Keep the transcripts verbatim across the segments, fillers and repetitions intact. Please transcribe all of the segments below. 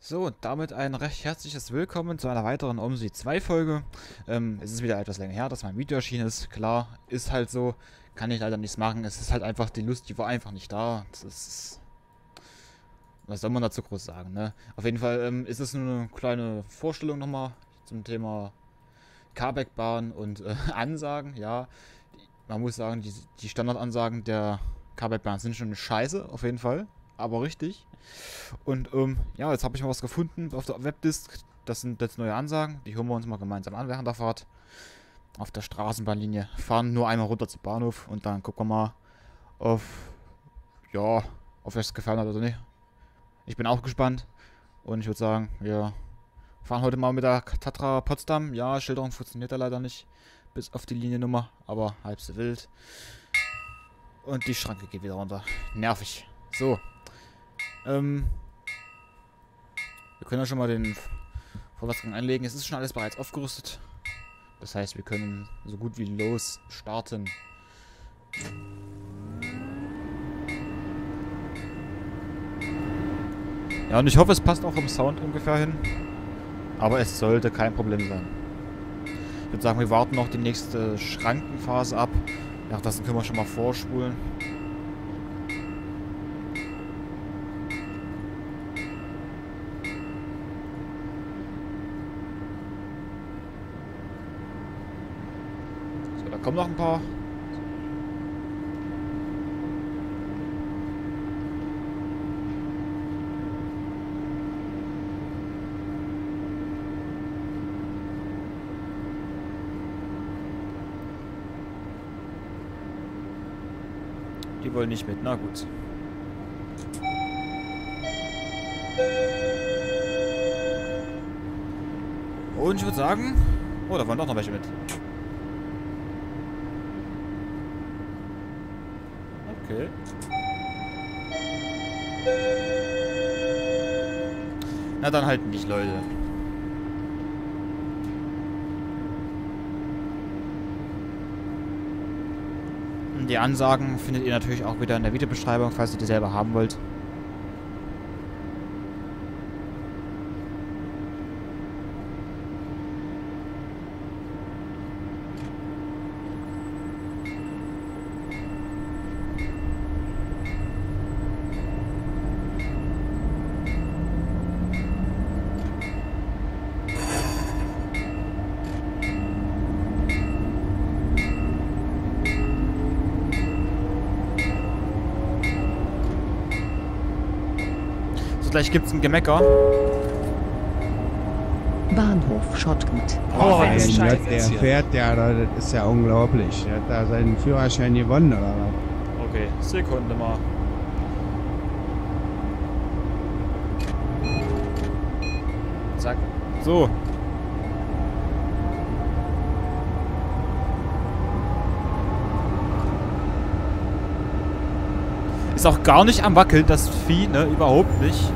So, und damit ein recht herzliches Willkommen zu einer weiteren OMSI zwei Folge. Ähm, es ist wieder etwas länger her, dass mein Video erschienen ist. Klar, ist halt so. Kann ich leider nichts machen. Es ist halt einfach, die Lust, die war einfach nicht da. Das ist... Was soll man dazu groß sagen, ne? Auf jeden Fall ähm, ist es nur eine kleine Vorstellung nochmal zum Thema Carback-Bahn und äh, Ansagen. Ja, man muss sagen, die, die Standardansagen der Carback-Bahn sind schon scheiße, auf jeden Fall. Aber richtig. Und ähm, ja, jetzt habe ich mal was gefunden auf der Webdisk. Das sind jetzt neue Ansagen. Die hören wir uns mal gemeinsam an während der Fahrt. Auf der Straßenbahnlinie. Fahren nur einmal runter zum Bahnhof und dann gucken wir mal auf, ja, ob euch das gefallen hat oder nicht. Ich bin auch gespannt. Und ich würde sagen, wir fahren heute mal mit der Tatra Potsdam. Ja, Schilderung funktioniert da leider nicht. Bis auf die Liniennummer. Aber halb so wild. Und die Schranke geht wieder runter. Nervig. So. Ähm, wir können ja schon mal den Vorwärtsgang einlegen. Es ist schon alles bereits aufgerüstet. Das heißt, wir können so gut wie los starten. Ja, und ich hoffe, es passt auch vom Sound ungefähr hin. Aber es sollte kein Problem sein. Ich würde sagen, wir warten noch die nächste Schrankenphase ab. Ja, das können wir schon mal vorspulen. So, da kommen noch ein paar. Die wollen nicht mit, na gut. Und ich würde sagen... Oh, da wollen doch noch welche mit. Okay. Na dann halt nicht, Leute. Die Ansagen findet ihr natürlich auch wieder in der Videobeschreibung, falls ihr die selber haben wollt. Gleich gibt's ein Gemecker. Bahnhof Schottgut. Oh, mein mein Gott, Gott, der der fährt ja, das ist ja unglaublich. Der hat da seinen Führerschein gewonnen, oder was? Okay, Sekunde mal. Zack. So. Ist auch gar nicht am Wackeln, das Vieh, ne? Überhaupt nicht.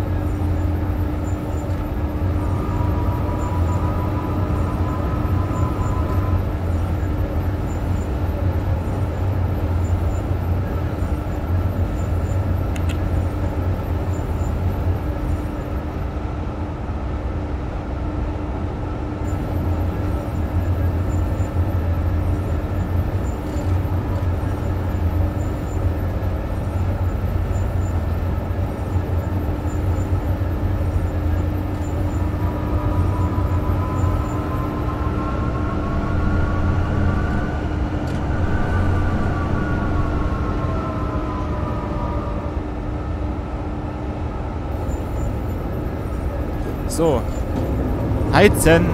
So. Heizen.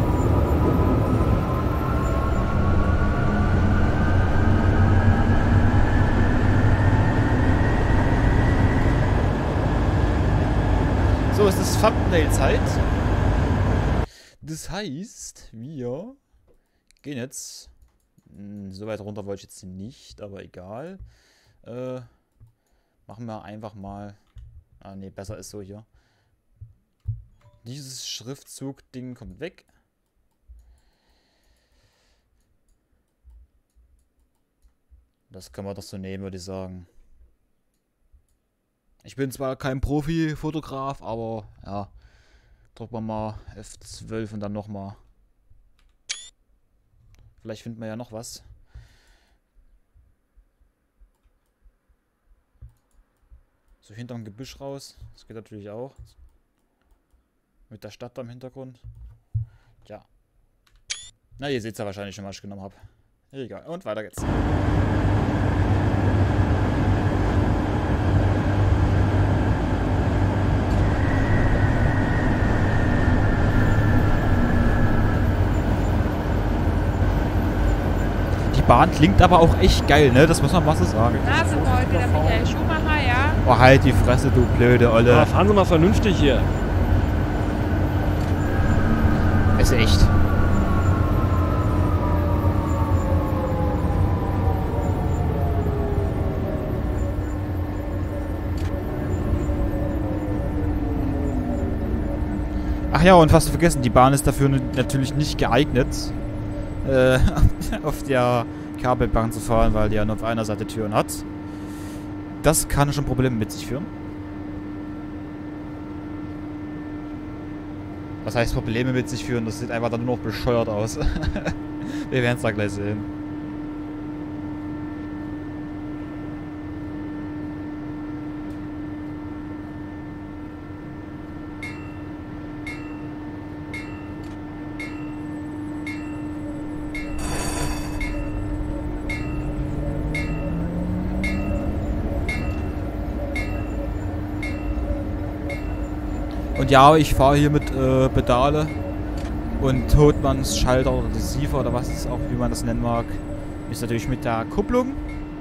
So, es ist Thumbnail-Zeit. Das heißt, wir gehen jetzt... Hm, so weit runter wollte ich jetzt nicht, aber egal. Äh, machen wir einfach mal... Ah, ne, besser ist so hier. Dieses Schriftzug-Ding kommt weg. Das können wir doch so nehmen, würde ich sagen. Ich bin zwar kein Profi-Fotograf, aber ja, drücken wir mal F zwölf und dann nochmal. Vielleicht finden wir ja noch was. So hinterm Gebüsch raus. Das geht natürlich auch. Mit der Stadt da im Hintergrund. Tja. Na, ihr seht ja wahrscheinlich schon, was ich genommen habe. Egal. Und weiter geht's. Die Bahn klingt aber auch echt geil, ne? Das muss man mal so sagen. Da sind wir heute wieder Michael Schumacher, ja? Oh, halt die Fresse, du blöde Olle. Ja, fahren Sie mal vernünftig hier. Ist echt. Ach ja, und fast vergessen, die Bahn ist dafür natürlich nicht geeignet, äh, auf der Kabelbahn zu fahren, weil die ja nur auf einer Seite Türen hat. Das kann schon Probleme mit sich führen. Was heißt Probleme mit sich führen? Das sieht einfach dann nur noch bescheuert aus. Wir werden es da gleich sehen. Und ja, ich fahre hier mit äh, Pedale und Todmanns Schalter oder Receiver oder was es auch, wie man das nennen mag, ist natürlich mit der Kupplung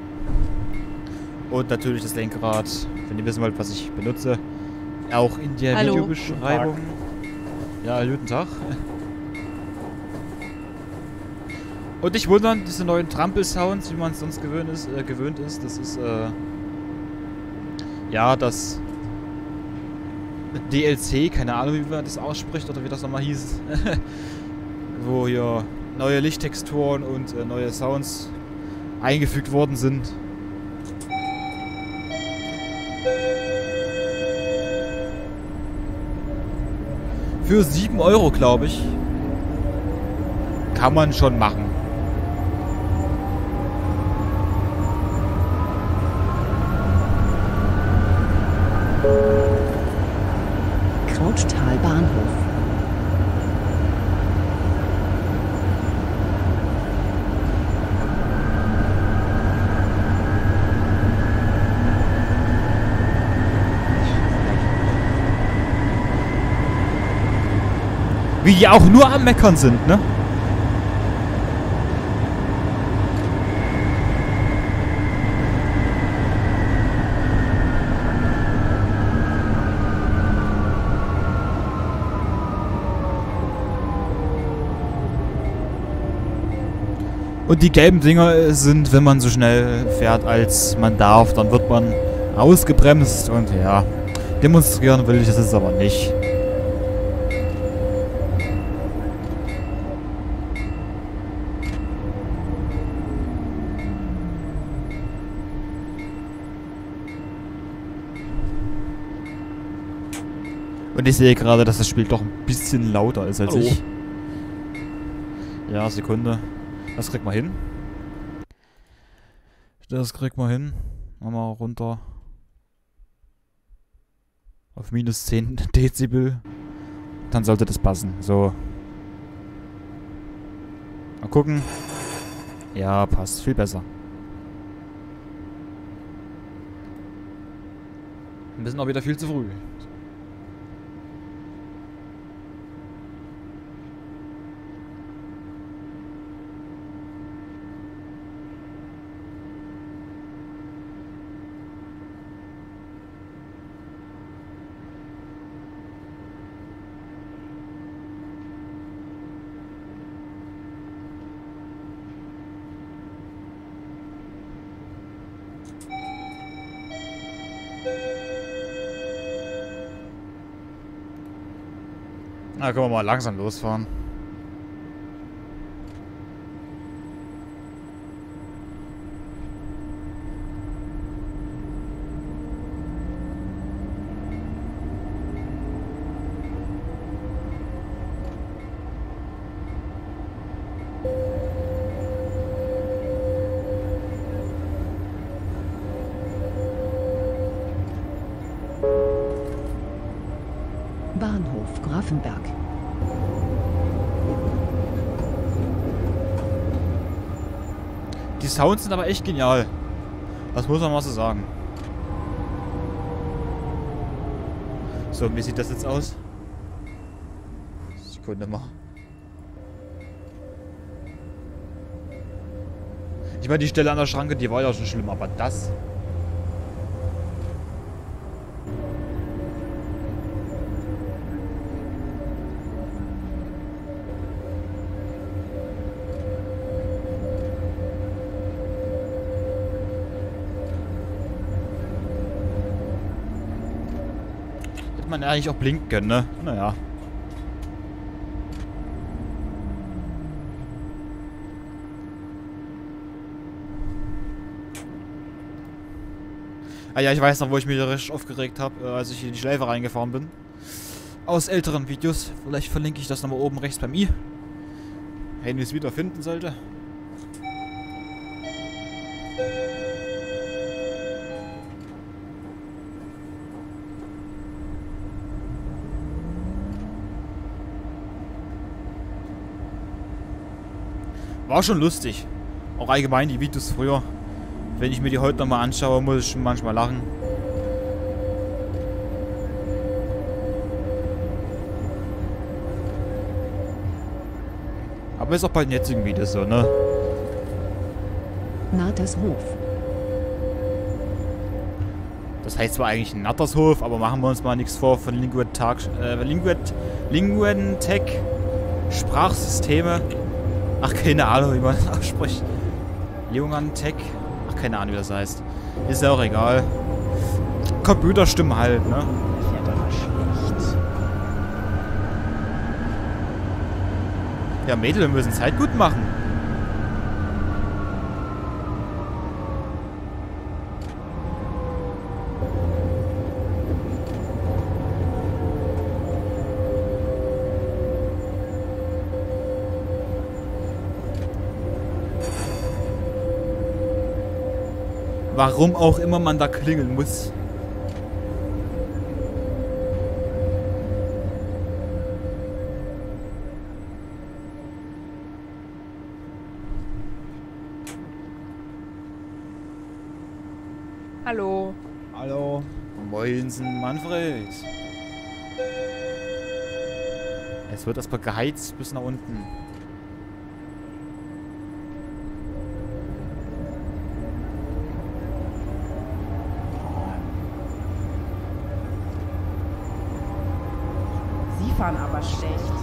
und natürlich das Lenkrad, wenn ihr wissen wollt, was ich benutze, auch in der Hallo. Videobeschreibung. Ja, guten Tag. Und nicht wundern, diese neuen Trampel-Sounds, wie man es sonst gewöhnt ist, äh, gewöhnt ist, das ist äh, ja das D L C, keine Ahnung, wie man das ausspricht oder wie das nochmal hieß. Wo hier neue Lichttexturen und äh, neue Sounds eingefügt worden sind. Für sieben Euro, glaube ich, kann man schon machen. Krauttal Bahnhof. Wie die auch nur am Meckern sind, ne? Und die gelben Dinger sind, wenn man so schnell fährt, als man darf, dann wird man ausgebremst und ja, demonstrieren will ich das jetzt aber nicht. Und ich sehe gerade, dass das Spiel doch ein bisschen lauter ist als Hallo. ich. Ja, Sekunde. Das kriegt man hin. Das kriegt man hin. Machen wir runter. Auf minus zehn Dezibel. Dann sollte das passen. So. Mal gucken. Ja, passt. Viel besser. Wir sind auch wieder viel zu früh. Na, können wir mal langsam losfahren. Bahnhof Grafenberg. Die Sounds sind aber echt genial. Das muss man mal so sagen. So, wie sieht das jetzt aus? Sekunde mal. Ich meine, die Stelle an der Schranke, die war ja schon schlimm, aber das... Hätte man eigentlich auch blinken können, ne? Naja. Ah ja, ich weiß noch, wo ich mich richtig aufgeregt habe, äh, als ich in die Schleife reingefahren bin. Aus älteren Videos. Vielleicht verlinke ich das nochmal oben rechts bei mir. Wenn ich es wieder finden sollte. War schon lustig. Auch allgemein die Videos früher. Wenn ich mir die heute nochmal anschaue, muss ich schon manchmal lachen. Aber ist auch bei den jetzigen Videos so, ne? Nattershof. Das heißt zwar eigentlich Nattershof, aber machen wir uns mal nichts vor von Linguet-Tag, äh, Linguet, Linguentech Sprachsysteme. Ach, keine Ahnung, wie man das ausspricht. Linguentech. Ach, keine Ahnung, wie das heißt. Ist ja auch egal. Computerstimmen halt, ne? Fährt aber schlecht. Ja, Mädel, wir müssen Zeit gut machen. Warum auch immer man da klingeln muss. Hallo. Hallo. Moinsen, Manfred. Es wird erstmal geheizt bis nach unten. Sie fahren aber schlecht.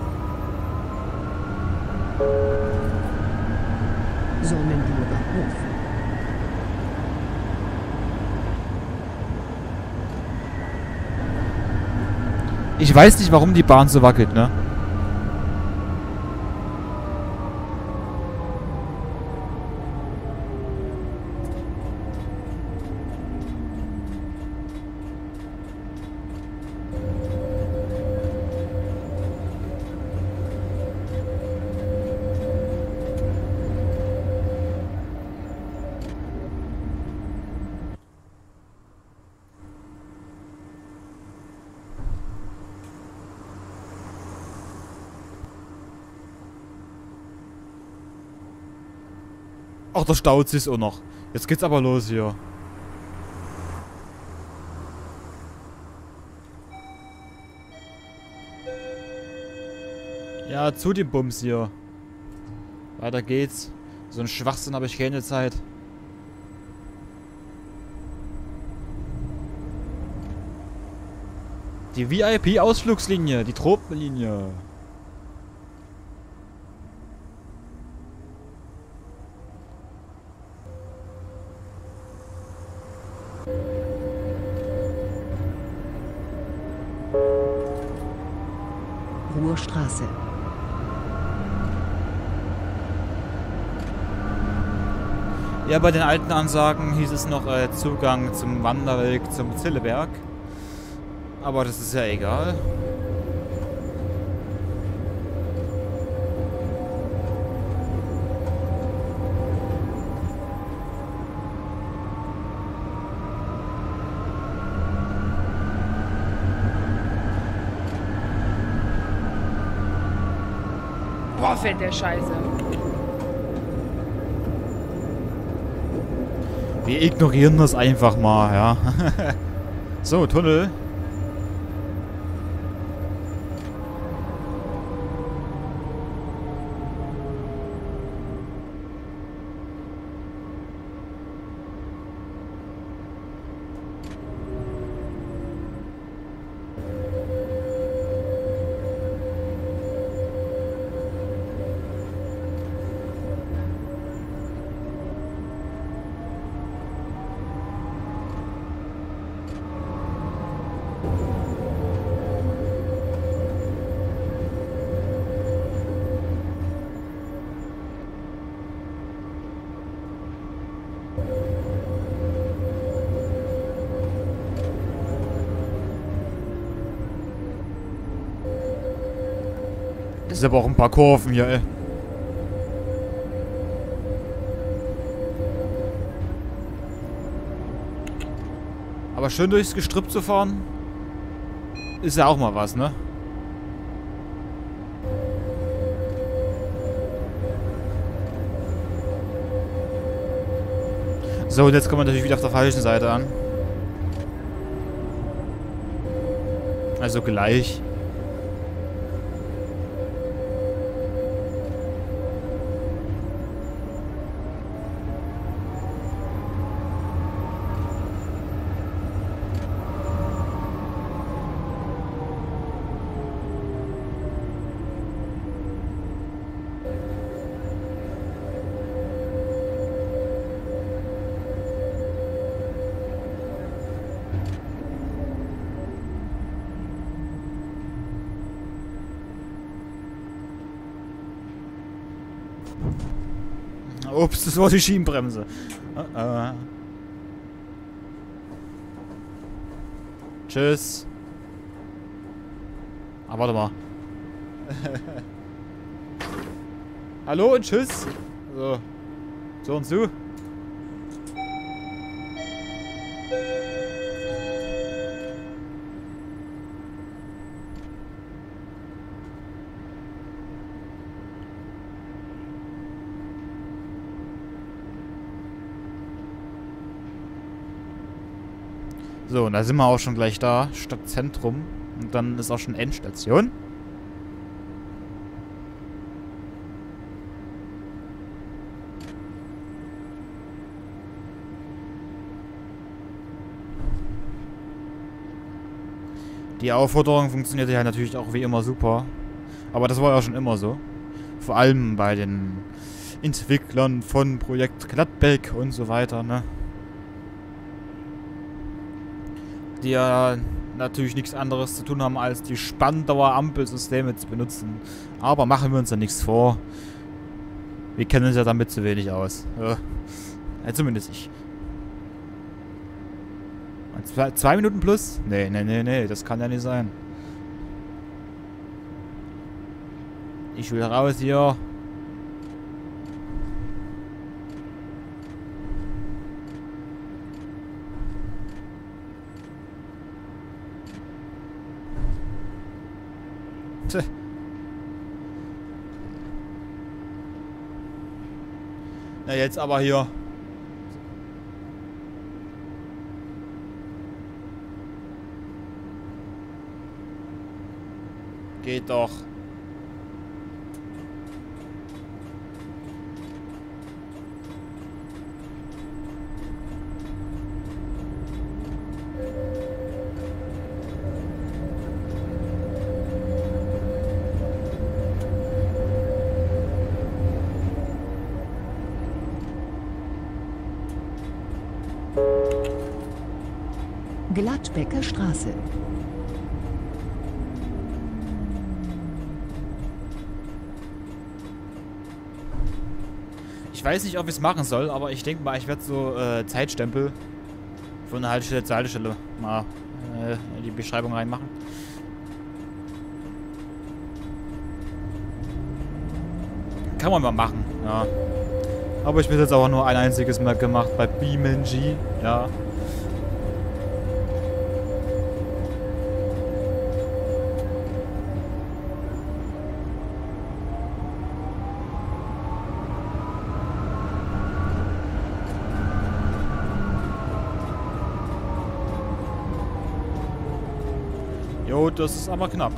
Sonnenburger Hof. Ich weiß nicht, warum die Bahn so wackelt, ne? Ach, da staut sich's auch noch. Jetzt geht's aber los hier. Ja, zu dem Bums hier. Weiter geht's. So ein Schwachsinn habe ich keine Zeit. Die V I P-Ausflugslinie, die Tropenlinie. Ruhrstraße. Ja, bei den alten Ansagen hieß es noch äh, Zugang zum Wanderweg zum Zilleberg. Aber das ist ja egal. Oh, fällt der Scheiße. Wir ignorieren das einfach mal, ja. So, Tunnel. Das ist aber auch ein paar Kurven hier, ey. Aber schön durchs Gestrüpp zu fahren, ist ja auch mal was, ne? So, und jetzt kommen wir natürlich wieder auf der falschen Seite an. Also gleich. Ups, das war die Schienenbremse. Uh -uh. Tschüss. Ah, warte mal. Hallo und tschüss. So. So und so. So, und da sind wir auch schon gleich da, Stadtzentrum. Und dann ist auch schon Endstation. Die Aufforderung funktioniert ja natürlich auch wie immer super. Aber das war ja schon immer so. Vor allem bei den Entwicklern von Projekt Gladbeck und so weiter, ne? Die ja natürlich nichts anderes zu tun haben, als die Spandauer Ampelsysteme zu benutzen. Aber machen wir uns ja nichts vor. Wir kennen uns ja damit zu wenig aus. Ja, ja zumindest ich. Zwei, zwei Minuten plus? Nee, nee, nee, nee, das kann ja nicht sein. Ich will raus hier. Na jetzt aber hier. Geht doch. Gladbecker Straße. Ich weiß nicht, ob ich es machen soll, aber ich denke mal, ich werde so äh, Zeitstempel von einer Haltestelle zur Haltestelle mal äh, in die Beschreibung reinmachen. Kann man mal machen, ja. Aber ich bin jetzt auch nur ein einziges Mal gemacht bei BeamNG, ja. Jo, das ist aber knapp.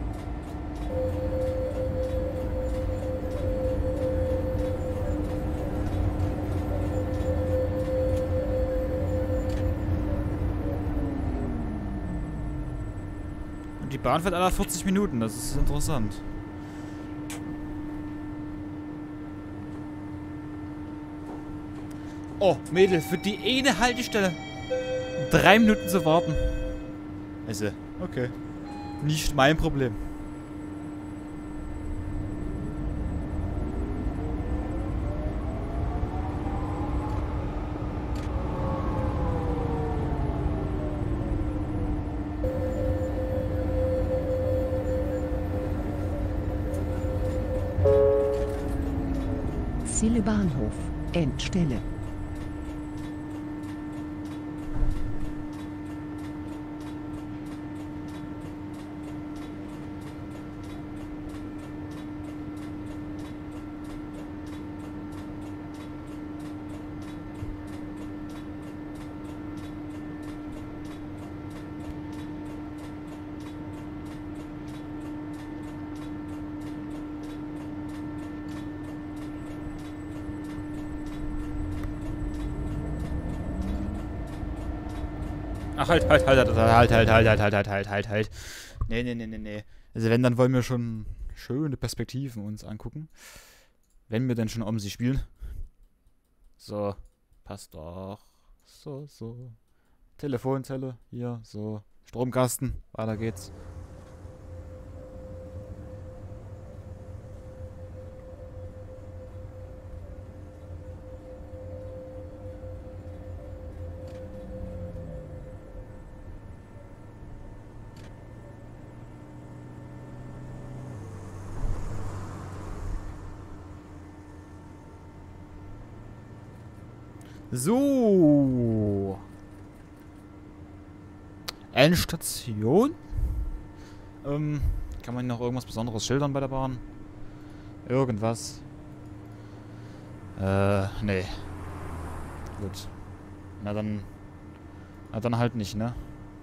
Und die Bahn fährt alle vierzig Minuten, das ist interessant. Oh, Mädel, für die eine Haltestelle drei Minuten zu warten. Also, okay. Nicht mein Problem. Cille Bahnhof, Endstelle. Ach, halt, halt, halt, halt, halt, halt, halt, halt, halt, halt, halt, halt, halt. Nee, nee, nee, nee, nee. Also wenn, dann wollen wir schon schöne Perspektiven uns angucken. Wenn wir denn schon OMSI spielen. So, passt doch. So, so. Telefonzelle, hier, so. Stromkasten, weiter geht's. So. Endstation. Ähm, kann man noch irgendwas Besonderes schildern bei der Bahn? Irgendwas? Äh, nee. Gut. Na dann... Na dann halt nicht, ne?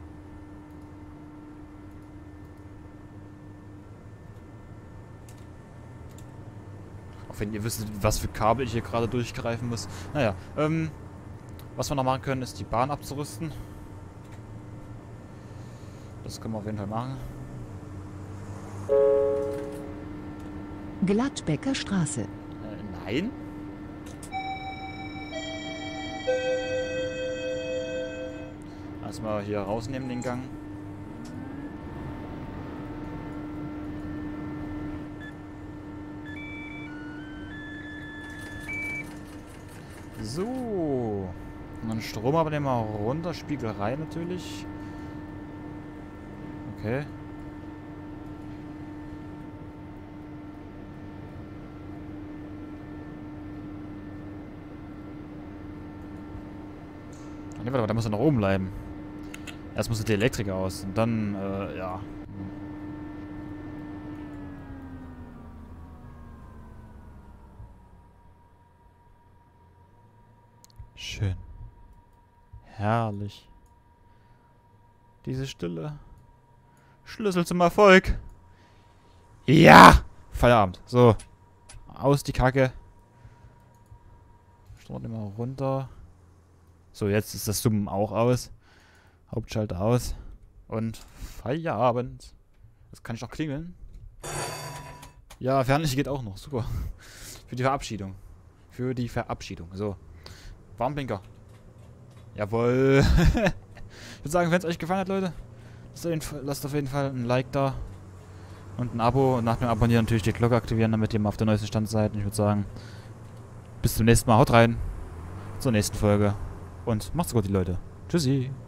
Auch wenn ihr wisst, was für Kabel ich hier gerade durchgreifen muss. Naja, ähm... was wir noch machen können, ist die Bahn abzurüsten. Das können wir auf jeden Fall machen. Gladbecker Straße. Äh, nein. Erstmal hier rausnehmen den Gang. So. Und dann Strom aber den mal runter. Spiegelei natürlich. Okay. Nee, warte mal, da muss er noch oben bleiben. Erst muss die Elektrik aus. Und dann, äh, ja. Schön. Herrlich. Diese Stille. Schlüssel zum Erfolg. Ja! Feierabend. So. Aus die Kacke. Strom immer runter. So, jetzt ist das Summen auch aus. Hauptschalter aus. Und Feierabend. Das kann ich noch klingeln. Ja, Fernlicht geht auch noch. Super. Für die Verabschiedung. Für die Verabschiedung. So. Warnblinker. Jawohl. Ich würde sagen, wenn es euch gefallen hat, Leute, lasst auf jeden Fall ein Like da. Und ein Abo. Und nach dem Abonnieren natürlich die Glocke aktivieren, damit ihr mal auf der neuesten Stand seid. Und ich würde sagen, bis zum nächsten Mal. Haut rein. Zur nächsten Folge. Und macht's gut, die Leute. Tschüssi.